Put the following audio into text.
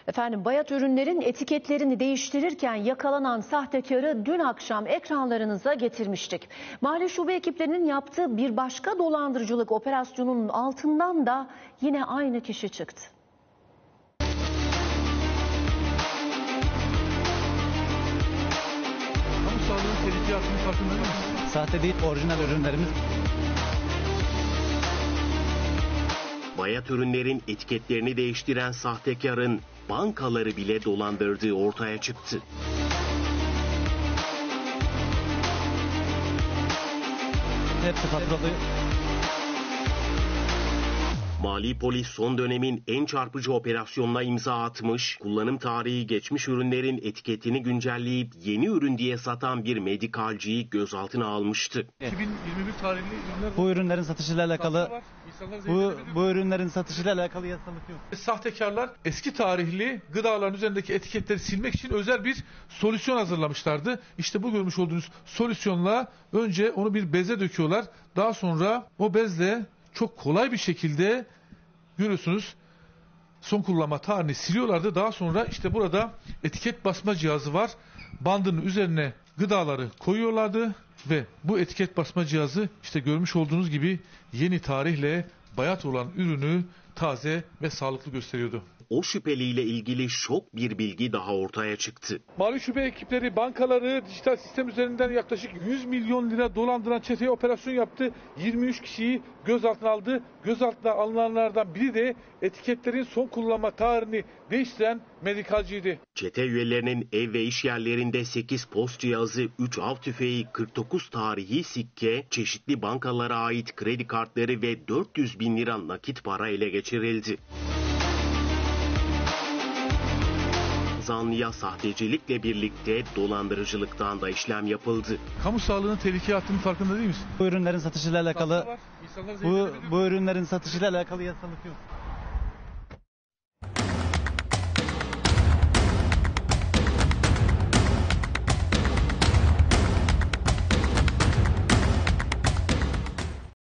Efendim, bayat ürünlerin etiketlerini değiştirirken yakalanan sahtekarı dün akşam ekranlarınıza getirmiştik. Mali şube ekiplerinin yaptığı bir başka dolandırıcılık operasyonunun altından da yine aynı kişi çıktı. Kamu sağlığının tehlikeli altının farkında değil misiniz? Sahte değil, orijinal ürünlerimiz. Bayat ürünlerin etiketlerini değiştiren sahtekarın bankaları bile dolandırdığı ortaya çıktı. Hepsi faturalı. Mali polis son dönemin en çarpıcı operasyonuna imza atmış, kullanım tarihi geçmiş ürünlerin etiketini güncelleyip yeni ürün diye satan bir medikalciyi gözaltına almıştı. 2021 tarihli ürünler. Bu ürünlerin satışıyla alakalı bu ürünlerin satışıyla alakalı yasalık yok. Sahtekarlar eski tarihli gıdaların üzerindeki etiketleri silmek için özel bir solüsyon hazırlamışlardı. İşte bu görmüş olduğunuz solüsyonla önce onu bir beze döküyorlar. Daha sonra o bezle çok kolay bir şekilde görüyorsunuz son kullanma tarihini siliyorlardı. Daha sonra işte burada etiket basma cihazı var. Bandının üzerine gıdaları koyuyorlardı ve bu etiket basma cihazı işte görmüş olduğunuz gibi yeni tarihle bayat olan ürünü taze ve sağlıklı gösteriyordu. O şüpheliyle ilgili şok bir bilgi daha ortaya çıktı. Mali şube ekipleri bankaları dijital sistem üzerinden yaklaşık 100 milyon lira dolandıran çeteye operasyon yaptı. 23 kişiyi gözaltına aldı. Gözaltına alınanlardan biri de etiketlerin son kullanma tarihini değiştiren medikalciydi. Çete üyelerinin ev ve iş yerlerinde 8 post cihazı, 3 av tüfeği, 49 tarihi sikke, çeşitli bankalara ait kredi kartları ve 400 bin lira nakit para ele geçirildi. Zanlıya sahtecilikle birlikte dolandırıcılıktan da işlem yapıldı. Kamu sağlığının tehlikeye attığının farkında değil misin? Bu ürünlerin satışıyla alakalı yasalık yok.